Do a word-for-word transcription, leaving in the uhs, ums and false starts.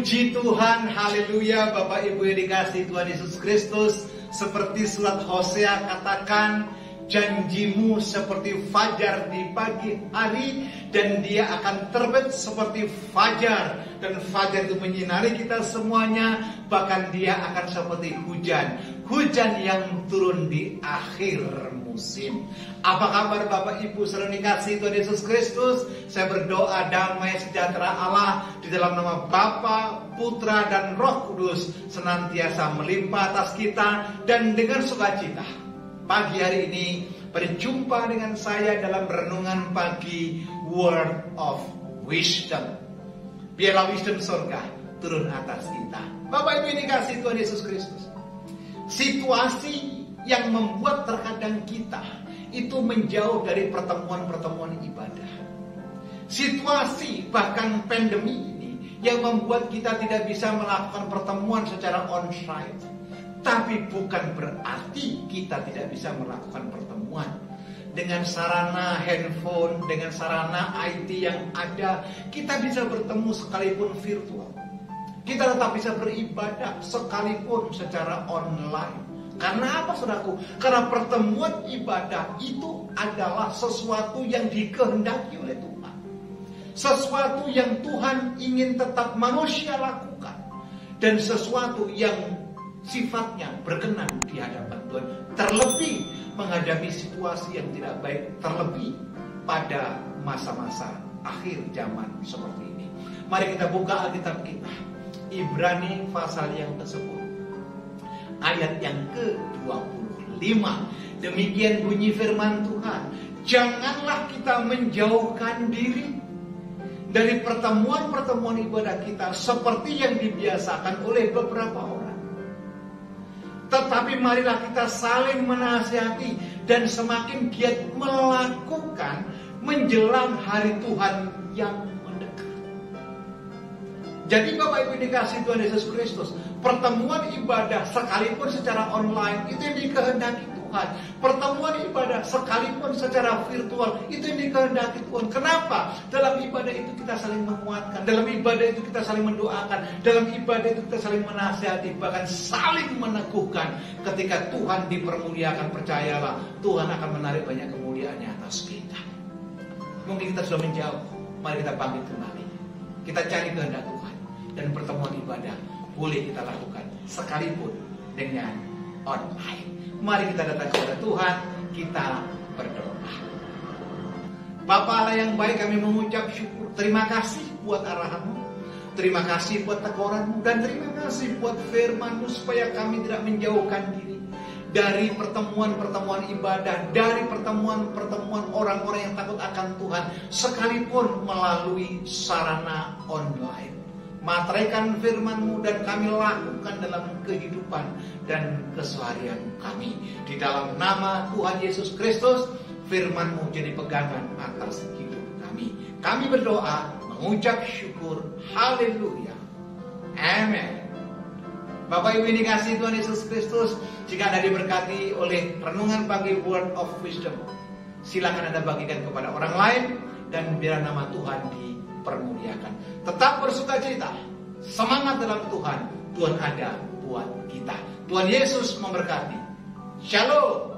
Puji Tuhan, haleluya. Bapak Ibu yang dikasihi Tuhan Yesus Kristus, seperti surat Hosea katakan, janjimu seperti fajar di pagi hari, dan dia akan terbit seperti fajar, dan fajar itu menyinari kita semuanya. Bahkan dia akan seperti hujan, hujan yang turun di akhir musim. Apa kabar Bapak Ibu saudara dikasihi Tuhan Yesus Kristus? Saya berdoa damai sejahtera Allah di dalam nama Bapa, Putra, dan Roh Kudus senantiasa melimpah atas kita. Dan dengan sukacita pagi hari ini berjumpa dengan saya dalam renungan pagi Word of Wisdom. Biarlah wisdom surga turun atas kita. Bapak Ibu yang dikasihi Tuhan Yesus Kristus, situasi yang membuat terkadang kita itu menjauh dari pertemuan-pertemuan ibadah. Situasi bahkan pandemi ini yang membuat kita tidak bisa melakukan pertemuan secara on-site. Tapi bukan berarti kita tidak bisa melakukan pertemuan. Dengan sarana handphone, dengan sarana I T yang ada, kita bisa bertemu sekalipun virtual. Kita tetap bisa beribadah sekalipun secara online. Karena apa saudaraku? Karena pertemuan ibadah itu adalah sesuatu yang dikehendaki oleh Tuhan. Sesuatu yang Tuhan ingin tetap manusia lakukan. Dan sesuatu yang sifatnya berkenan di hadapan Tuhan. Terlebih menghadapi situasi yang tidak baik. Terlebih pada masa-masa akhir zaman seperti ini. Mari kita buka Alkitab kita. Ibrani pasal yang kesepuluh, ayat yang ke dua puluh lima. Demikian bunyi firman Tuhan. Janganlah kita menjauhkan diri dari pertemuan-pertemuan ibadah kita seperti yang dibiasakan oleh beberapa orang. Tetapi marilah kita saling menasihati dan semakin giat melakukan menjelang hari Tuhan yang mendekat. Jadi Bapak Ibu dikasihi Tuhan Yesus Kristus, pertemuan ibadah sekalipun secara online itu yang dikehendaki Tuhan. Pertemuan ibadah sekalipun secara virtual itu yang dikehendaki Tuhan. Kenapa? Dalam ibadah itu kita saling menguatkan, dalam ibadah itu kita saling mendoakan, dalam ibadah itu kita saling menasihati, bahkan saling meneguhkan. Ketika Tuhan dipermuliakan, percayalah Tuhan akan menarik banyak kemuliaannya atas kita. Mungkin kita sudah menjauh, mari kita bangkit kembali. Kita cari kehendak Tuhan, dan pertemuan ibadah boleh kita lakukan sekalipun dengan online. Mari kita datang kepada Tuhan, kita berdoa. Bapa Allah yang baik, kami mengucap syukur. Terima kasih buat arahan-Mu, terima kasih buat teguran-Mu, dan terima kasih buat firman-Mu supaya kami tidak menjauhkan diri dari pertemuan-pertemuan ibadah, dari pertemuan-pertemuan orang-orang yang takut akan Tuhan, sekalipun melalui sarana online. Materaikan firman-Mu dan kami lakukan dalam kehidupan dan keseharian kami. Di dalam nama Tuhan Yesus Kristus, firman-Mu jadi pegangan atas hidup kami. Kami berdoa, mengucap syukur. Haleluya. Amin. Bapak Ibu yang dikasihi Tuhan Yesus Kristus, jika Anda diberkati oleh renungan pagi Word of Wisdom, silakan Anda bagikan kepada orang lain, dan biar nama Tuhan dipermuliakan. Tetap bersukacita, semangat dalam Tuhan. Tuhan ada buat kita. Tuhan Yesus memberkati. Shalom.